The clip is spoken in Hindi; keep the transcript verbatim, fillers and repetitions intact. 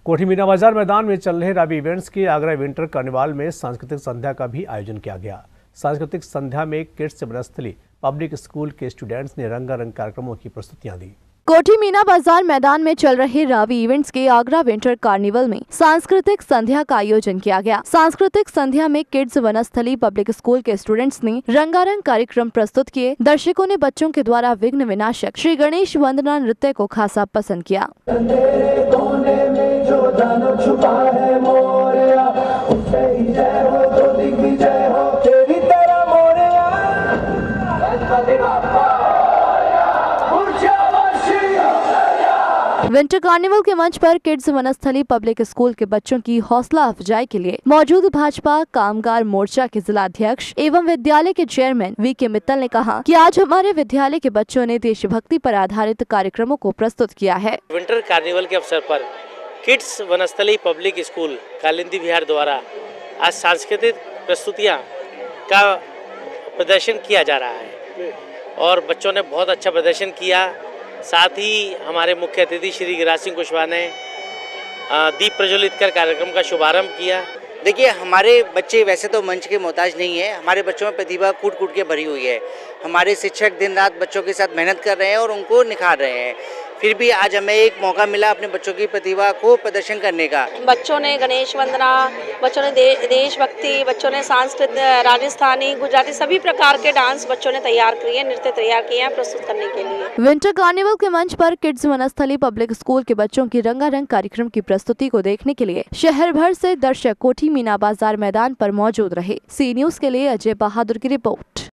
कोठी मीना बाजार मैदान में चल रहे रवि इवेंट्स के आगरा विंटर कार्निवाल में सांस्कृतिक संध्या का भी आयोजन किया गया। सांस्कृतिक संध्या में किड्स वनस्थली पब्लिक स्कूल के स्टूडेंट्स ने रंगारंग कार्यक्रमों की प्रस्तुतियां दी। कोठी मीना बाजार मैदान में चल रहे रवि इवेंट्स के आगरा विंटर कार्निवल में सांस्कृतिक संध्या का आयोजन किया गया। सांस्कृतिक संध्या में किड्स वनस्थली पब्लिक स्कूल के स्टूडेंट्स ने रंगारंग कार्यक्रम प्रस्तुत किए। दर्शकों ने बच्चों के द्वारा विघ्न विनाशक श्री गणेश वंदना नृत्य को खासा पसंद किया। विंटर कार्निवल के मंच पर किड्स वनस्थली पब्लिक स्कूल के बच्चों की हौसला अफजाई के लिए मौजूद भाजपा कामगार मोर्चा के जिलाध्यक्ष एवं विद्यालय के चेयरमैन वी के मित्तल ने कहा कि आज हमारे विद्यालय के बच्चों ने देशभक्ति पर आधारित कार्यक्रमों को प्रस्तुत किया है। विंटर कार्निवल के अवसर पर kids Vanasthali public school Kalindi Vihar द्वारा आज सांस्कृतिक प्रस्तुतियाँ का प्रदर्शन किया जा रहा है और बच्चों ने बहुत अच्छा प्रदर्शन किया। साथ ही हमारे मुख्य अतिथि श्री गिरिराज सिंह कुशवाहा ने दीप प्रज्वलित कर कार्यक्रम का शुभारंभ किया। देखिए, हमारे बच्चे वैसे तो मंच के मोहताज नहीं है। हमारे बच्चों में प्रतिभा कूट कूट के भरी हुई है। हमारे शिक्षक दिन रात बच्चों के साथ मेहनत कर रहे हैं और उनको निखार रहे हैं। फिर भी आज हमें एक मौका मिला अपने बच्चों की प्रतिभा को प्रदर्शन करने का। बच्चों ने गणेश वंदना, बच्चों ने दे, देशभक्ति, बच्चों ने सांस्कृतिक, राजस्थानी, गुजराती सभी प्रकार के डांस बच्चों ने तैयार किए, नृत्य तैयार किए हैं प्रस्तुत करने के लिए। विंटर कार्निवल के मंच पर किड्स वनस्थली पब्लिक स्कूल के बच्चों की रंगारंग कार्यक्रम की प्रस्तुति को देखने के लिए शहर भर से दर्शक कोठी मीना बाजार मैदान पर मौजूद रहे। सी न्यूज के लिए अजय बहादुर की रिपोर्ट।